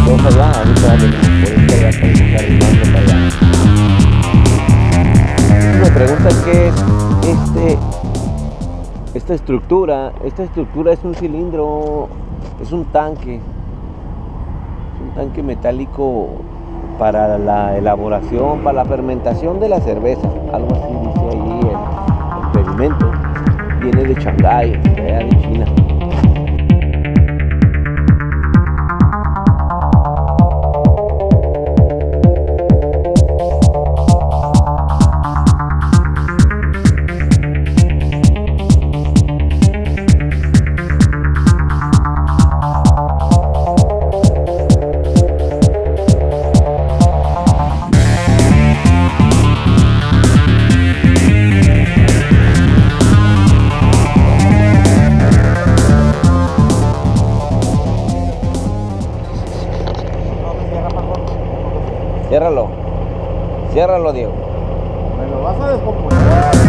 dos allá, ahorita venimos por este allá para empezar arrimando para allá. Me preguntan qué es esta estructura. Esta estructura es un cilindro, es un tanque metálico para la elaboración, para la fermentación de la cerveza, algo así dice ahí el pedimento. Viene de Shanghái, de allá de China. Ciérralo, Diego. Me lo vas a descomponer.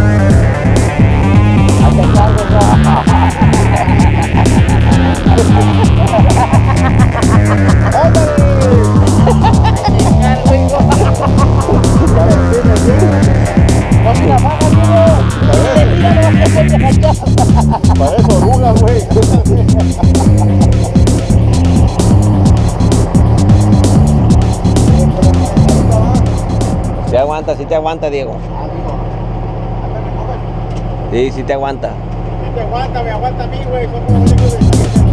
Hazte cargo ya. Parece oruga, güey. Sí te aguanta, Diego. Sí, sí te aguanta. Sí te aguanta, me aguanta a mí, güey. Somos los únicos de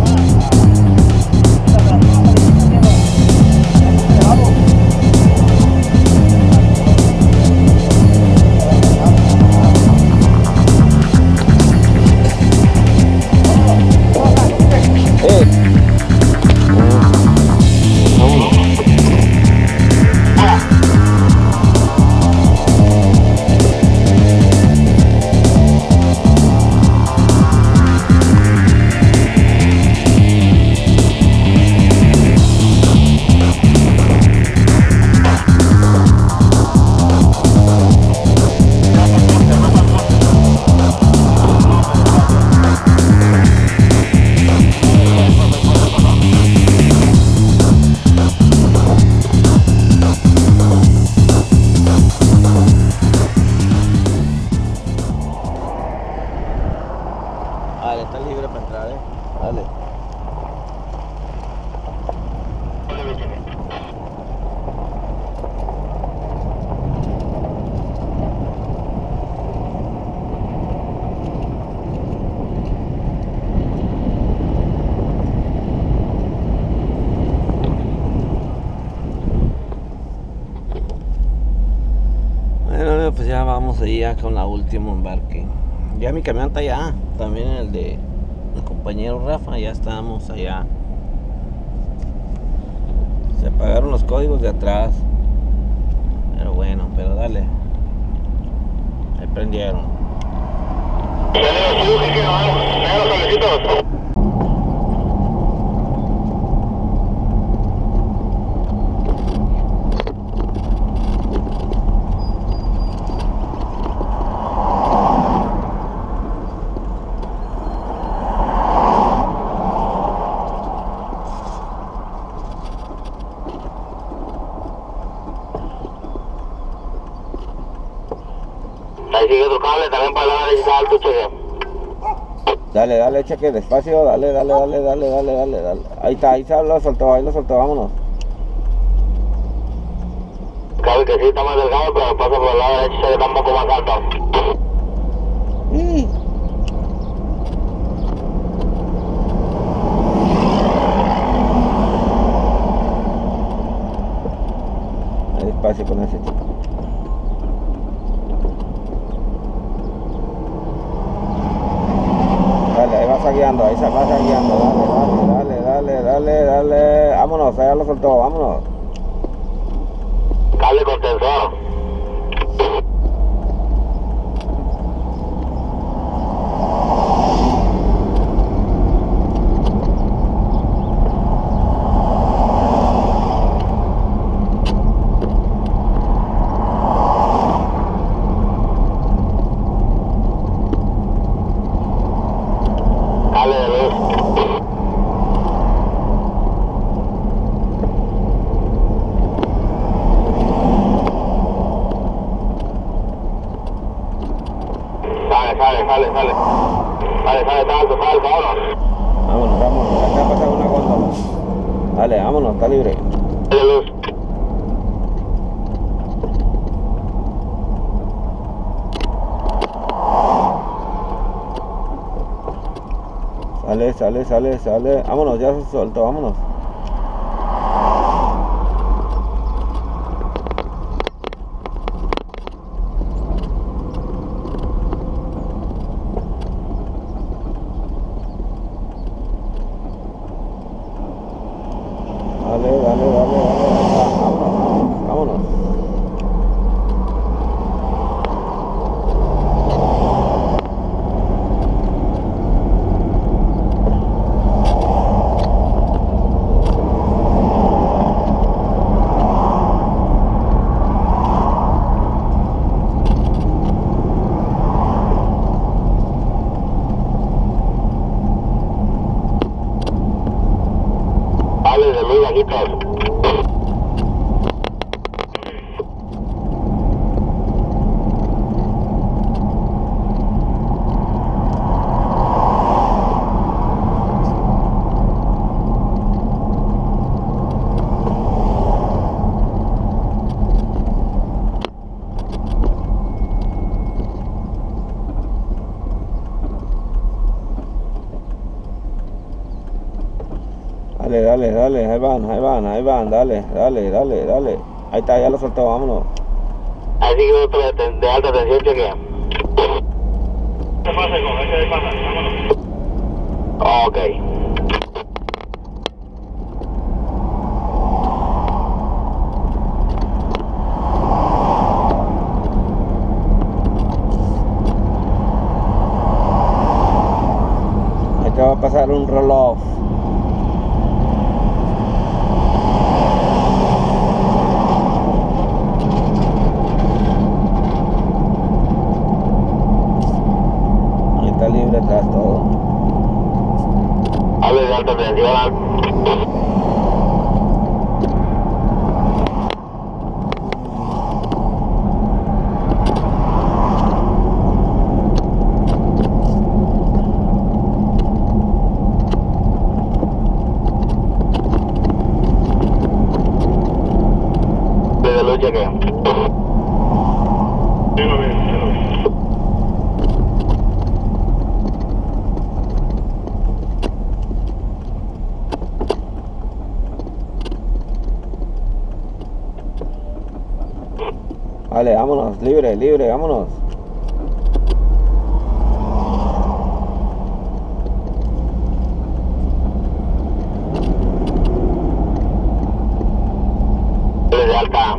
Dale, está libre para entrar, Dale. Bueno, pues ya vamos allá con la última embarque. Ya mi camión está allá, también el de mi compañero Rafa, ya estamos allá. Se apagaron los códigos de atrás, pero bueno, pero dale. Ahí prendieron. Ahí sigue otro cable también para la derecha alto, cheque. Dale, cheque, despacio, dale. Ahí está, ahí lo soltó, vámonos. Cabe que sí está más delgado, pero pasa por el lado derecho, se está un poco más alto. Ahí despacio con ese chico. Dale, ahí vas guiando, ahí se va guiando, dale, vámonos, allá lo soltó, vámonos. Cable con tensor. De luz. Sale. Vámonos, ya se soltó, vámonos. Dale. Vámonos. Vale, de luz, aquí estás. Dale, ahí van, dale. Ahí está, ya lo soltó, vámonos. Así que otro de alta tensión, chequea. ¿Qué pasa, hijo? ¿Qué pasa? Vámonos. Ok. Ahí te va a pasar un roll-off. Ahí está libre atrás todo. Hable de alta tensión. De luz, chequea. Ya lo vi. Vale, vámonos, libre, vámonos. De alta.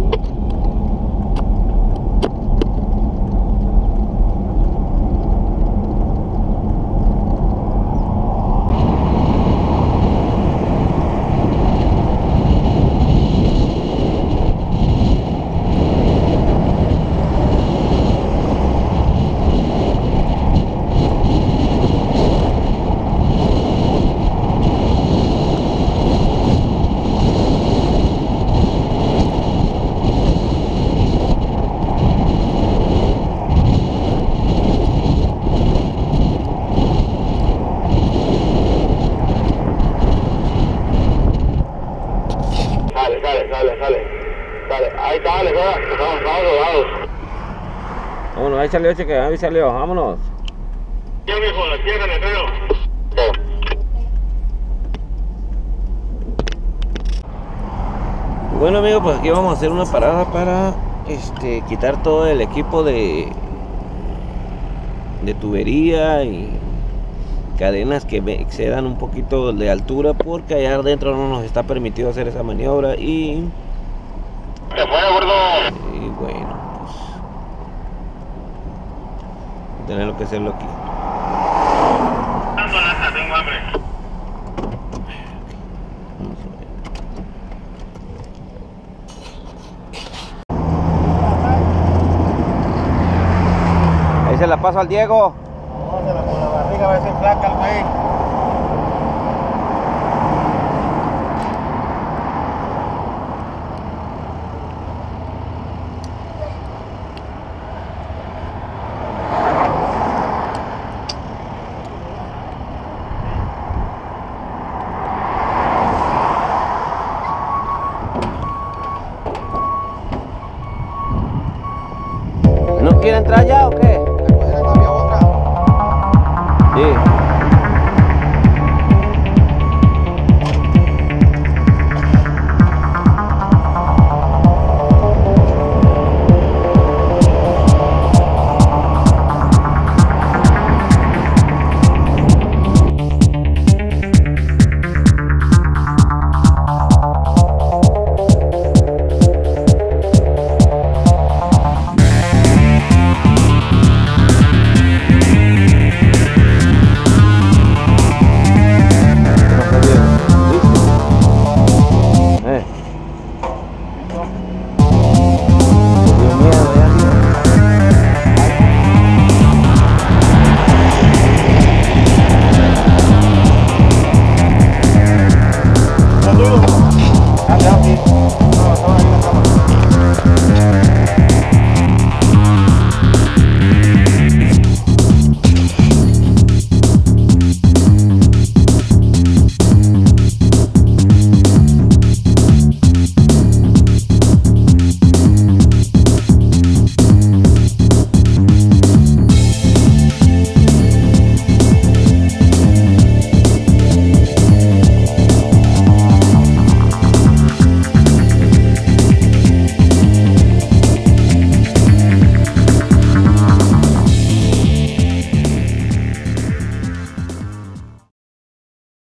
Sale. Ahí está, dale, vamos robados. Vámonos, ahí salió, vámonos. Ya, mijo, la tierra le creo. Sí. Bueno, amigos, pues aquí vamos a hacer una parada para quitar todo el equipo de tubería y cadenas que excedan un poquito de altura, porque allá adentro no nos está permitido hacer esa maniobra y ¿Qué fue, gordo? bueno, pues tener que hacerlo aquí. Tengo hambre. Vamos a ver. Ahí se la paso al Diego. Pónsela por la barriga, va a ser flaca el güey. quiere entrar ya o qué?